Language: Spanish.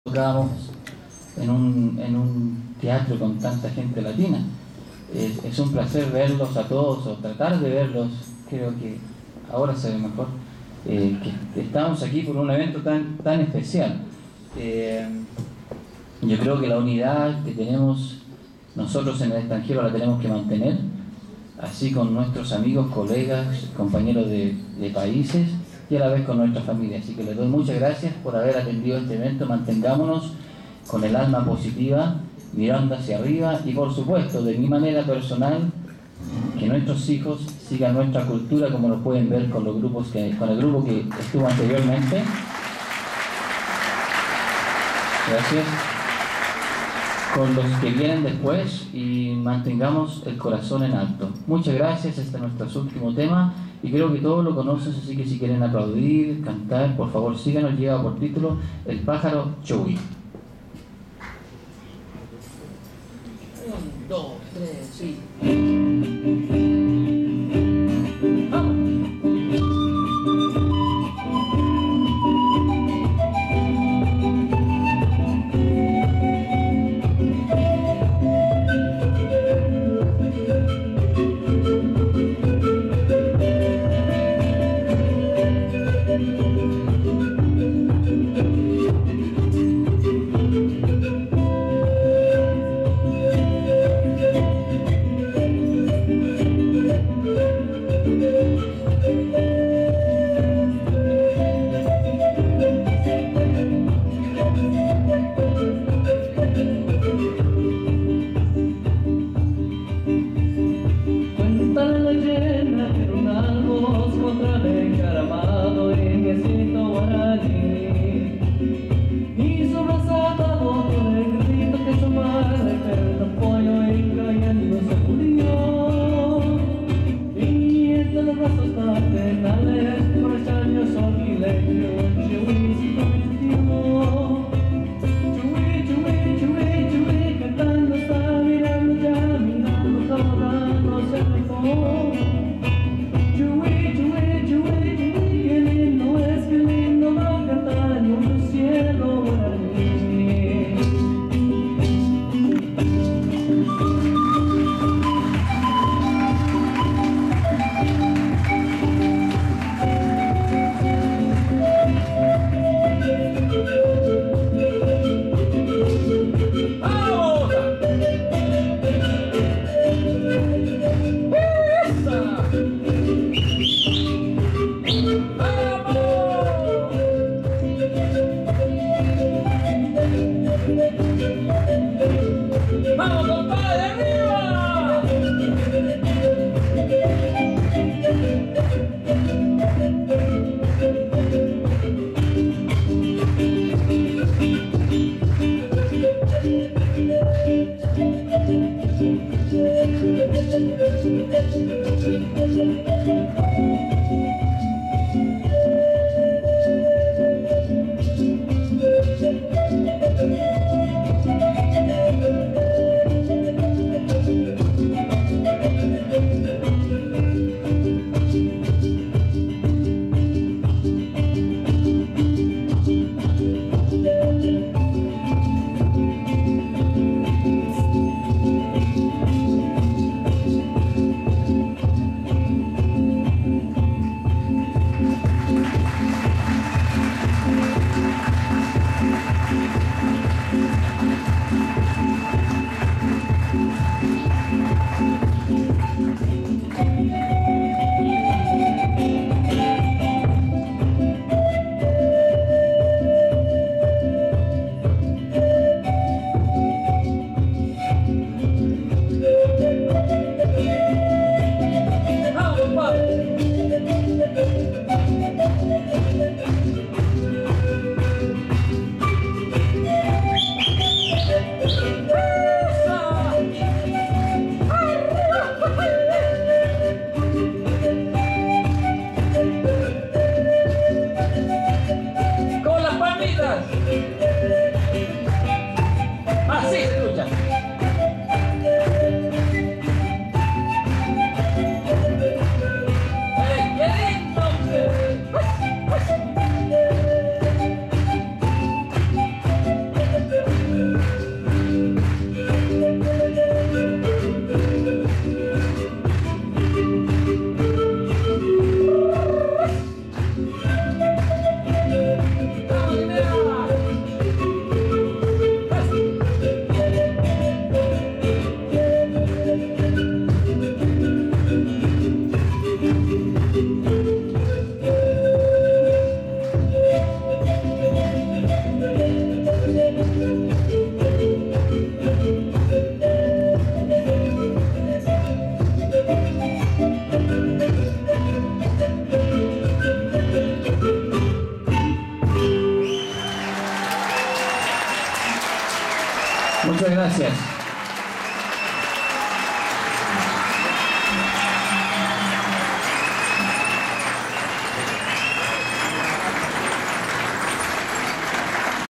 tocábamos en un teatro con tanta gente latina. Es un placer verlos a todos, o tratar de verlos. Creo que ahora se ve mejor, que estamos aquí por un evento tan especial. Yo creo que la unidad que tenemos nosotros en el extranjero la tenemos que mantener, así con nuestros amigos, colegas, compañeros de países, y a la vez con nuestra familia. Así que les doy muchas gracias por haber atendido este evento. Mantengámonos con el alma positiva, mirando hacia arriba, y por supuesto, de mi manera personal, que nuestros hijos sigan nuestra cultura, como lo pueden ver con el grupo que estuvo anteriormente. Gracias. Con los que vienen después, y mantengamos el corazón en alto. Muchas gracias. Este es nuestro último tema y creo que todos lo conocen, así que si quieren aplaudir, cantar, por favor síganos. Lleva por título El pájaro Chowí. 1, 2, 3, sí. Muchas gracias.